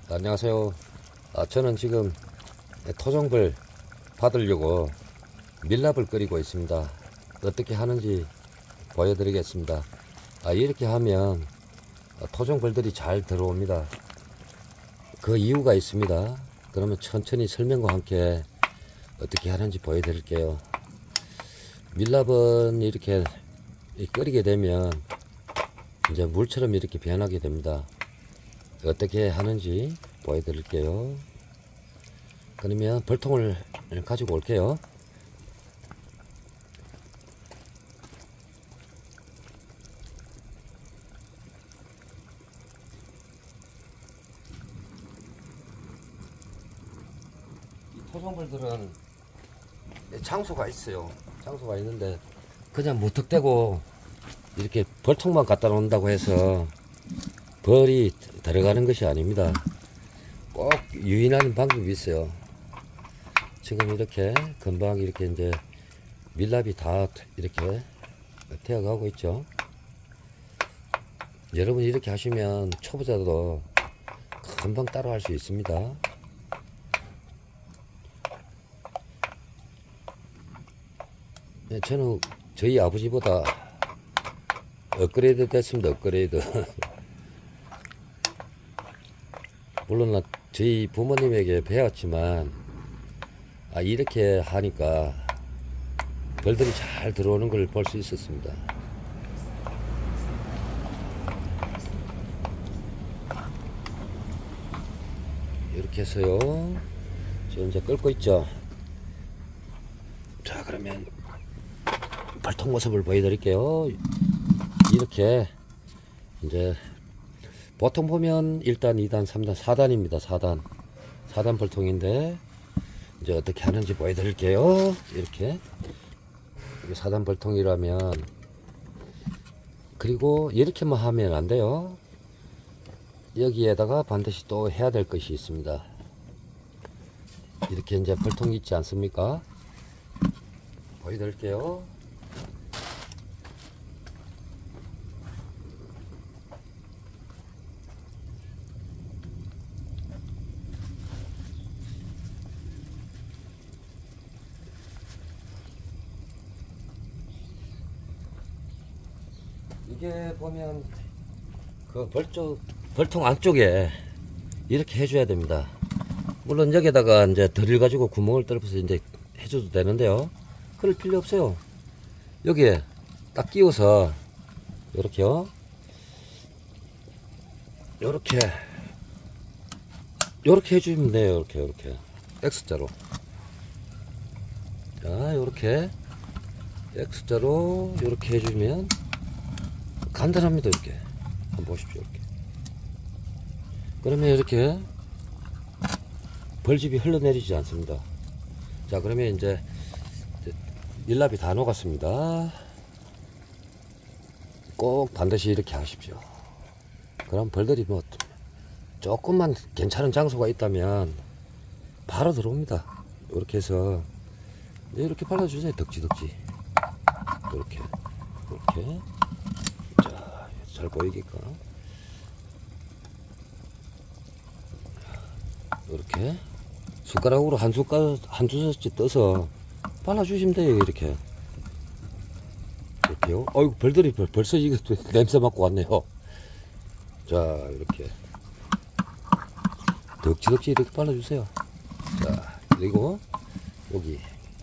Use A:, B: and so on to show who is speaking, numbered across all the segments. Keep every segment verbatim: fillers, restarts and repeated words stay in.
A: 안녕하세요. 아, 저는 지금 토종벌 받으려고 밀랍을 끓이고 있습니다. 어떻게 하는지 보여드리겠습니다. 아, 이렇게 하면 토종벌들이 잘 들어옵니다. 그 이유가 있습니다. 그러면 천천히 설명과 함께 어떻게 하는지 보여드릴게요. 밀랍은 이렇게 끓이게 되면 이제 물처럼 이렇게 변하게 됩니다. 어떻게 하는지 보여드릴게요. 그러면 벌통을 가지고 올게요. 이 토종벌들은 장소가 있어요. 장소가 있는데 그냥 무턱대고 이렇게 벌통만 갖다 놓는다고 해서 벌이 들어가는 것이 아닙니다. 꼭 유인하는 방법이 있어요. 지금 이렇게 금방 이렇게 이제 밀랍이 다 이렇게 되어가고 있죠. 여러분 이렇게 하시면 초보자도 금방 따라 할 수 있습니다. 저는 저희 아버지보다 업그레이드 됐습니다. 업그레이드. 물론 저희 부모님에게 배웠지만 아, 이렇게 하니까 벌들이 잘 들어오는 걸 볼 수 있었습니다. 이렇게 해서요. 지금 이제 끓고 있죠. 자, 그러면 벌통 모습을 보여드릴게요. 이렇게 이제 보통 보면 일 단, 이 단, 삼 단, 사 단입니다. 사 단. 사 단 벌통인데 이제 어떻게 하는지 보여드릴게요. 이렇게 사 단 벌통이라면, 그리고 이렇게만 하면 안 돼요. 여기에다가 반드시 또 해야 될 것이 있습니다. 이렇게 이제 벌통이 있지 않습니까? 보여드릴게요. 이게 보면 그 벌쪽, 벌통 안쪽에 이렇게 해줘야 됩니다. 물론 여기다가 이제 드릴 가지고 구멍을 뚫어서 이제 해줘도 되는데요. 그럴 필요 없어요. 여기에 딱 끼워서 요렇게요. 요렇게 요렇게 해주면 돼요. 요렇게 요렇게 X자로. 자, 요렇게 X자로 요렇게 해주면 간단합니다. 이렇게 한번 보십시오. 이렇게. 그러면 이렇게 벌집이 흘러내리지 않습니다. 자, 그러면 이제 밀랍이 다 녹았습니다. 꼭 반드시 이렇게 하십시오. 그럼 벌들이 뭐 조금만 괜찮은 장소가 있다면 바로 들어옵니다. 이렇게 해서 이렇게 발라주세요. 덕지덕지. 이렇게 이렇게. 자, 잘 보이게끔 이렇게 숟가락으로 한 숟가락 한 주먹씩 떠서 발라주시면 돼요. 이렇게 이렇게요. 어이구, 벌들이 벌써 이게 냄새 맡고 왔네요. 자, 이렇게 덕지덕지 이렇게 발라주세요. 자, 그리고 여기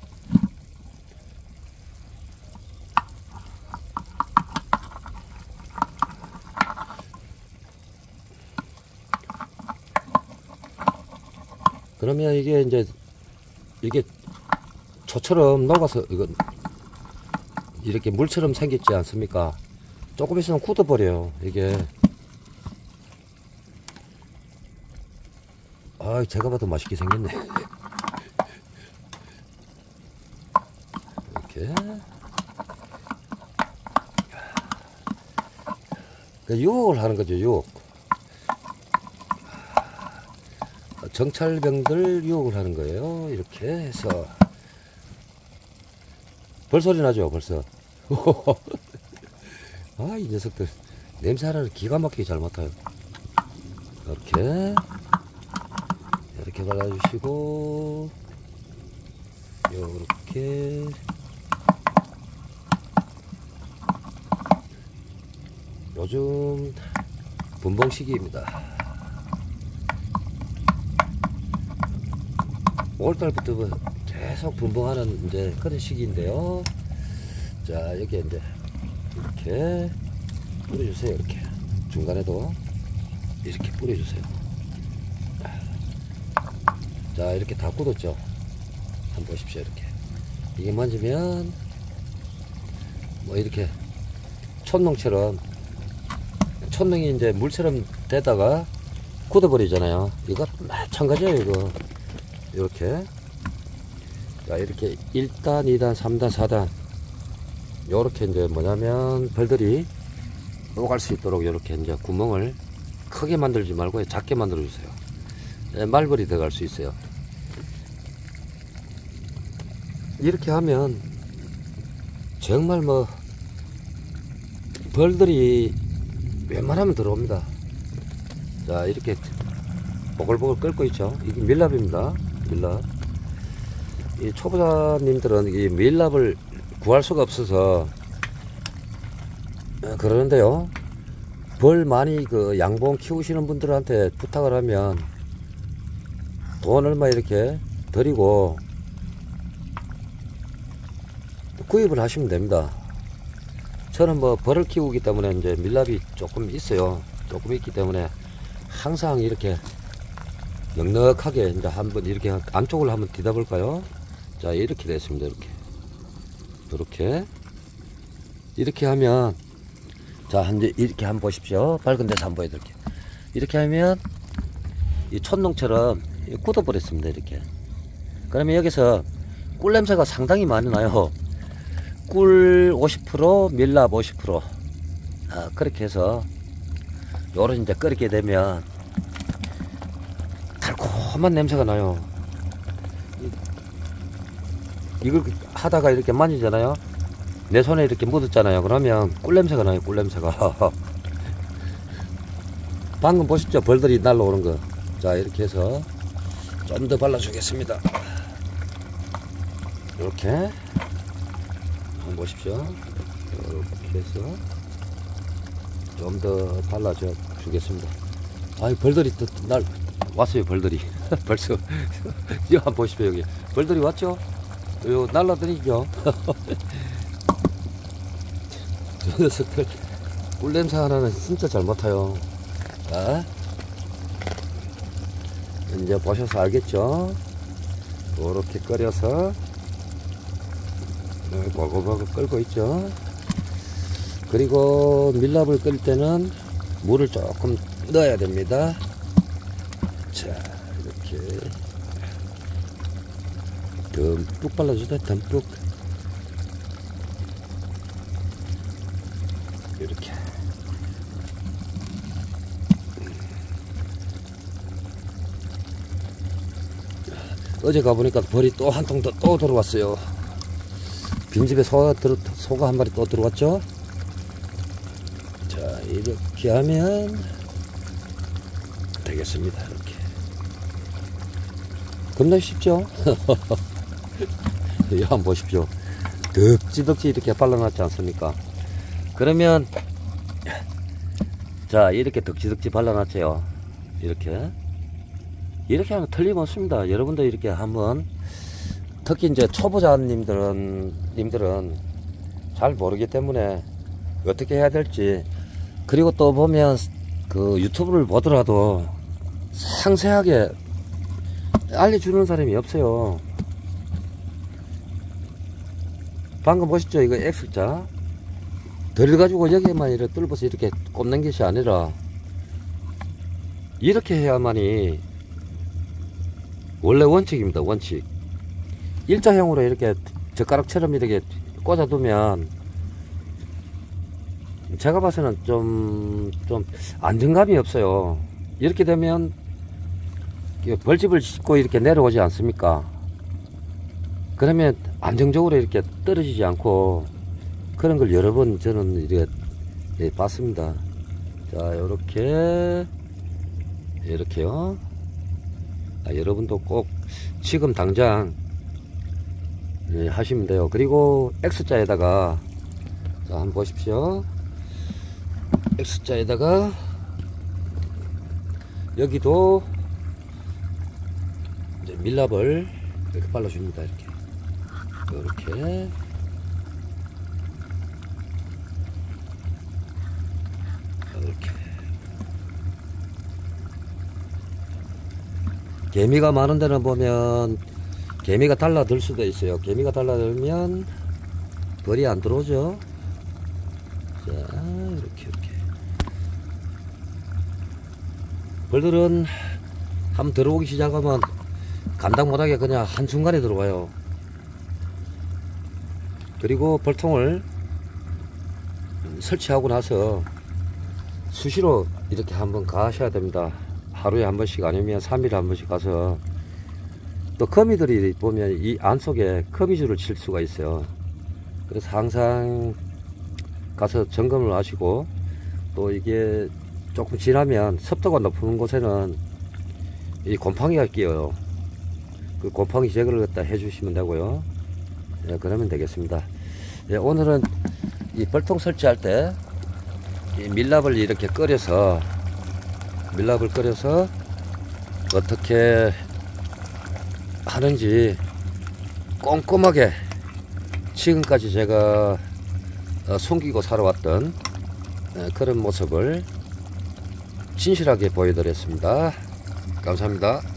A: 그러면 이게 이제 이게 초처럼 녹아서 이거 이렇게 물처럼 생겼지 않습니까? 조금 있으면 굳어버려요. 이게 아, 제가 봐도 맛있게 생겼네. 이렇게 유혹을 하는 거죠. 유혹. 정찰병들 유혹을 하는 거예요. 이렇게 해서 벌소리 나죠. 벌써. 아, 이 녀석들 냄새 하나를 기가 막히게 잘 맡아요. 이렇게 이렇게 발라주시고, 요렇게. 요즘 분봉 시기입니다. 오월달부터 계속 분봉하는 이제 그런 시기인데요. 자, 여기 이제 이렇게 뿌려주세요. 이렇게 중간에도 이렇게 뿌려주세요. 자, 이렇게 다 굳었죠. 한번 보십시오. 이렇게 이게 만지면 뭐 이렇게 촛농처럼, 촛농이 이제 물처럼 되다가 굳어버리잖아요. 이거 마찬가지예요. 이거 이렇게. 자, 이렇게 일 단, 이 단, 삼 단, 사 단 요렇게 이제 뭐냐면 벌들이 녹을 수 있도록 이렇게 이제 구멍을 크게 만들지 말고 작게 만들어 주세요. 네, 말벌이 들어갈 수 있어요. 이렇게 하면 정말 뭐 벌들이 웬만하면 들어옵니다. 자, 이렇게 보글보글 끓고 있죠. 이게 밀랍입니다. 밀랍. 이 초보자님들은 이 밀랍을 구할 수가 없어서 그러는데요. 벌 많이 그 양봉 키우시는 분들한테 부탁을 하면 돈 얼마 이렇게 드리고 구입을 하시면 됩니다. 저는 뭐 벌을 키우기 때문에 이제 밀랍이 조금 있어요. 조금 있기 때문에 항상 이렇게 넉넉하게 이제 한번 이렇게 안쪽을 한번 뒤다 볼까요? 자, 이렇게 됐습니다. 이렇게 이렇게 이렇게 하면, 자, 이제 이렇게 한번 보십시오. 밝은 데서 한번 보여드릴게요. 이렇게 하면 이 촛농처럼 굳어 버렸습니다. 이렇게. 그러면 여기서 꿀 냄새가 상당히 많이 나요. 꿀 오십 퍼센트, 밀랍 오십 퍼센트. 아, 그렇게 해서 요런 이제 끓이게 되면 달콤한 냄새가 나요. 이걸 하다가 이렇게 만지잖아요. 내 손에 이렇게 묻었잖아요. 그러면 꿀 냄새가 나요. 꿀 냄새가. 방금 보셨죠? 벌들이 날라오는 거. 자, 이렇게 해서 좀 더 발라주겠습니다. 이렇게 한번 보십시오. 이렇게 해서 좀 더 발라줘 주겠습니다. 아이, 벌들이 또 날 왔어요. 벌들이 벌써 이거 한번 보십시오. 여기 벌들이 왔죠? 요 날라다니죠. 저 녀석들 꿀 냄새 하나는 진짜 잘 맡아요. 자, 이제 보셔서 알겠죠? 이렇게 끓여서 보글보글 끓고 있죠. 그리고 밀랍을 끓일 때는 물을 조금 넣어야 됩니다. 자, 이렇게 듬뿍 발라주다. 듬뿍 이렇게. 어제 가보니까 벌이 또 한 통 더 또 들어왔어요. 빈집에 소가, 들어, 소가 한 마리 또 들어왔죠. 자, 이렇게 하면 되겠습니다. 이렇게 겁나 쉽죠? 이거 한번 보십시오. 덕지덕지 이렇게 발라놨지 않습니까? 그러면 자, 이렇게 덕지덕지 발라놨죠. 이렇게 이렇게 하면 틀림없습니다. 여러분도 이렇게 한번, 특히 이제 초보자님들은 님들은 잘 모르기 때문에 어떻게 해야 될지, 그리고 또 보면 그 유튜브를 보더라도 상세하게 알려주는 사람이 없어요. 방금 보셨죠? 이거 X자 들어가지고 여기에만 이렇게 뚫어서 이렇게 꼽는 것이 아니라 이렇게 해야만이 원래 원칙입니다. 원칙. 일자형으로 이렇게 젓가락처럼 이렇게 꽂아두면 제가 봐서는 좀, 좀 안정감이 없어요. 이렇게 되면 벌집을 짓고 이렇게 내려오지 않습니까? 그러면 안정적으로 이렇게 떨어지지 않고 그런 걸 여러 번 저는 이렇게 봤습니다. 자, 요렇게, 이렇게요. 아, 여러분도 꼭 지금 당장 예, 하시면 돼요. 그리고 X자에다가 자 한번 보십시오. X자에다가 여기도 이제 밀랍을 이렇게 발라줍니다. 이렇게 이렇게 이렇게 개미가 많은 데는 보면 개미가 달라들 수도 있어요. 개미가 달라들면 벌이 안 들어오죠. 자 이렇게 이렇게 벌들은 한번 들어오기 시작하면 감당 못하게 그냥 한순간에 들어와요. 그리고 벌통을 설치하고 나서 수시로 이렇게 한번 가셔야 됩니다. 하루에 한 번씩 아니면 삼 일에 한 번씩 가서 또 거미들이 보면 이 안속에 거미줄을 칠 수가 있어요. 그래서 항상 가서 점검을 하시고 또 이게 조금 지나면 습도가 높은 곳에는 이 곰팡이가 끼어요. 그 곰팡이 제거를 갖다 해주시면 되고요. 예, 그러면 되겠습니다. 예, 오늘은 이 벌통 설치할 때 이 밀랍을 이렇게 끓여서 밀랍을 끓여서 어떻게 하는지 꼼꼼하게 지금까지 제가 숨기고 살아왔던 그런 모습을 진실하게 보여드렸습니다. 감사합니다.